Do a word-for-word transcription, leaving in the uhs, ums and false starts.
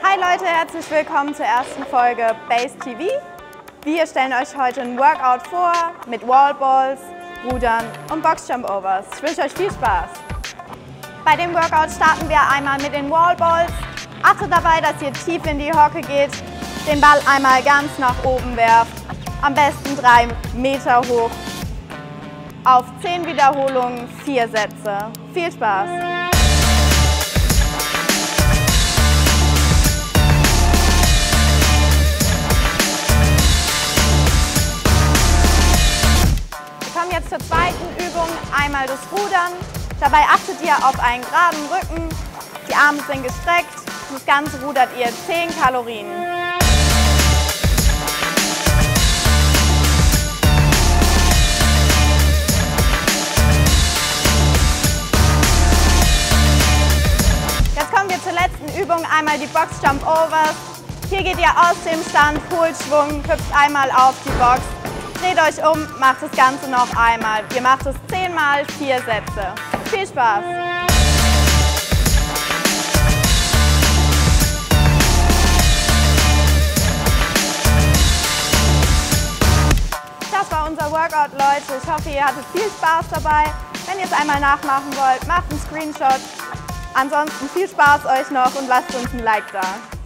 Hi Leute, herzlich willkommen zur ersten Folge Base T V. Wir stellen euch heute ein Workout vor mit Wallballs, Rudern und Boxjump-Overs. Ich wünsche euch viel Spaß. Bei dem Workout starten wir einmal mit den Wallballs. Achtet dabei, dass ihr tief in die Hocke geht, den Ball einmal ganz nach oben werft, am besten drei Meter hoch. Auf zehn Wiederholungen, vier Sätze. Viel Spaß! Wir kommen jetzt zur zweiten Übung, einmal das Rudern. Dabei achtet ihr auf einen geraden Rücken, die Arme sind gestreckt. Das Ganze rudert ihr zehn Kalorien. Jetzt kommen wir zur letzten Übung, einmal die Box-Jump-Overs. Hier geht ihr aus dem Stand, holt Schwung, hüpft einmal auf die Box, dreht euch um, macht das Ganze noch einmal. Ihr macht es zehn mal, vier Sätze. Viel Spaß! Das war unser Workout, Leute. Ich hoffe, ihr hattet viel Spaß dabei. Wenn ihr es einmal nachmachen wollt, macht einen Screenshot. Ansonsten viel Spaß euch noch und lasst uns ein Like da.